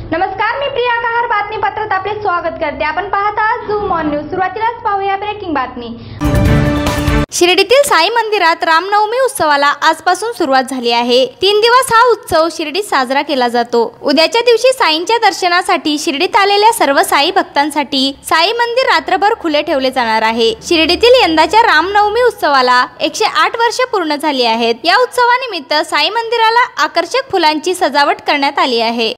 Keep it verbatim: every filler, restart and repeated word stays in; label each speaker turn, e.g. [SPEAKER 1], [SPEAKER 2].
[SPEAKER 1] नमस्कार, मी प्रिया कहार बातमीपत्रात आपले स्वागत करते। आपण पाहत आहात झूम ऑन न्यूज। सुरुवातीलाच पाहूया ब्रेकिंग बातमी। शिर्डीतील साई मंदिरात रामनवमी उत्सवाला आजपासून सुरुवात झाली आहे। तीन दिवस हा उत्सव शिर्डीत साजरा केला जातो। उद्याच्या दिवशी साईंच्या दर्शनासाठी शिर्डीत आलेल्या सर्व साई भक्तांसाठी साई मंदिर रात्रभर खुले ठेवले जाणार आहे। शिर्डीतील यंदाच्या रामनवमी उत्सवाला एकशे आठ वर्ष पूर्ण झाली आहेत। या उत्सवानिमित्त साई मंदिराला आकर्षक फुलांची सजावट करण्यात आली आहे।